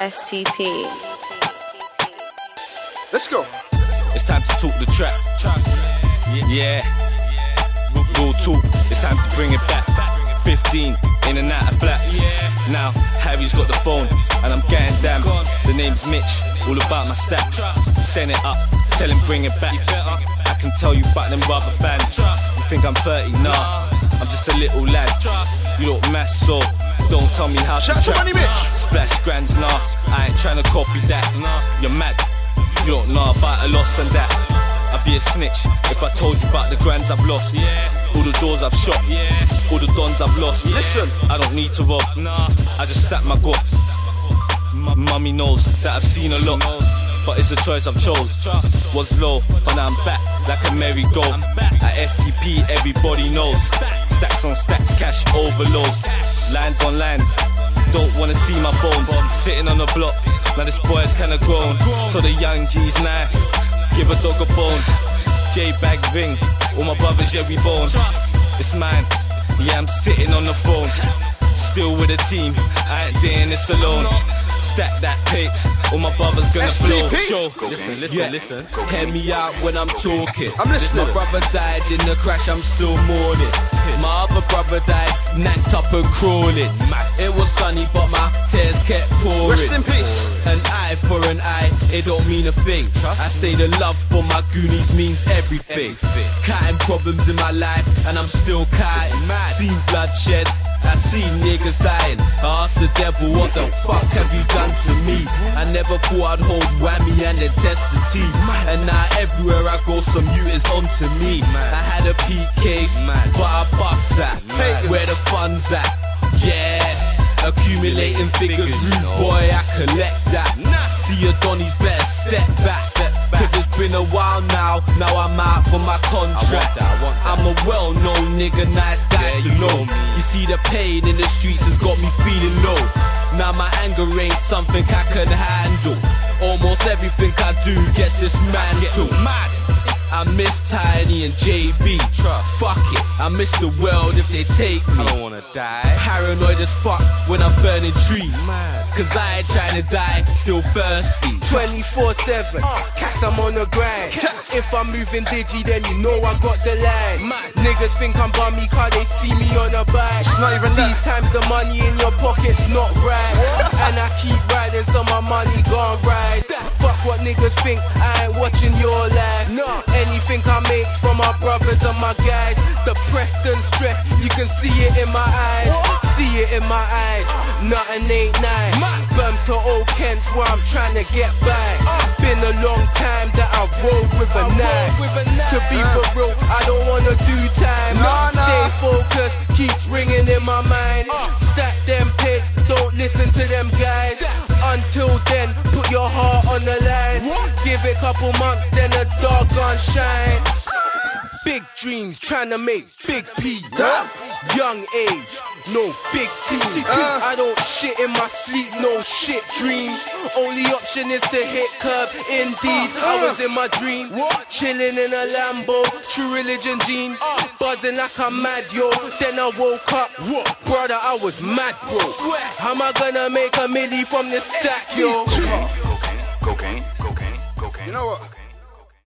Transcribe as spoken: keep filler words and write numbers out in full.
S T P. Let's go. It's time to talk the trap. Yeah. Real talk. It's time to bring it back. fifteen in and out of flat. Now Harry's got the phone and I'm getting damn. The name's Mitch. All about my stacks. Send it up. Tell him bring it back. I can tell you about them rubber bands. You think I'm thirty? Nah. I'm just a little lad. You look mass, so don't tell me how Shout to to Money Mitch. Splash grands, nah. I ain't trying to copy that. You're mad. You don't know about a loss and that. I'd be a snitch if I told you about the grands I've lost. All the doors I've shot. All the dons I've lost. Listen, I don't need to rob. I just stack my guap. Mummy knows that I've seen a lot, but it's a choice I've chose. Was low, but now I'm back like a merry-go. At S T P, everybody knows. Stacks on stacks, cash overload. Lines on lines, don't wanna see my bones. Sitting on the block, now this boy's kinda grown. So the young G's nice, give a dog a bone. J-Bag ring, all my brothers, yeah, we bone. It's mine, yeah, I'm sitting on the phone. Still with a team, I ain't doing this alone. Stack that tapes, all my brothers gonna S T P. blow. Show. Listen, listen, Yeah. listen. Hear me out when I'm talking. I'm listening. My brother died in the crash, I'm still mourning. My other brother died, nanked up and crawling. It was sunny, but my tears kept pouring. Rest in peace. An eye for an eye, it don't mean a thing. I say the love for my Goonies means everything. Counting problems in my life, and I'm still counting. Seen bloodshed, I seen niggas dying. I asked the devil, what the fuck have you done to me? I never thought I'd hold whammy and then test the T. And now everywhere I go, some you is onto me. I had a P case, but I bust that. Where the funds at? Yeah, accumulating figures, rude boy, I collect that. See your Donnies, better step back. Cause it's been a while now, now I'm out for my contract. I'm a well-known nigga, nice guy to know. You see the pain in the streets has got me feeling low. Now my anger ain't something I can handle. Almost everything I do gets dismantled. I miss Tiny and J B. Fuck it, I miss the world if they take me. I don't wanna die. Paranoid as fuck when I'm burning trees. Cause I ain't trying to die, still thirsty. twenty-four seven, cats, I'm on the grind. If I'm moving digi, then you know I got the line. Niggas think I'm bummy cause they see me on a bike. It's not even that. These times the money in your pocket's not right. And I keep riding so my money gon' rise. Fuck what niggas think, I ain't watching your life. Anything I make from my brothers and my guys. The Preston stress, you can see it in my eyes. See it in my eyes, nothing ain't nice. Bums to old Kents where I'm trying to get by. Been a long time that I've rolled with a knife. To be for real, I don't wanna do time. Nah, nah. Stay focused, keeps ringing in my mind. Stack them pigs, don't listen to them guys. Until then, put your heart on the line. Give it couple months, then a doggone shine. Big dreams, trying to make big P. Young age, no big team. Uh. I don't shit in my sleep, no shit dreams. Only option is to hit curb, indeed. I was in my dream, chilling in a Lambo, True Religion jeans, buzzing like I'm mad, yo. Then I woke up, brother, I was mad, bro. How am I gonna make a milli from this stack, yo? Cocaine, cocaine, cocaine, cocaine. You know what?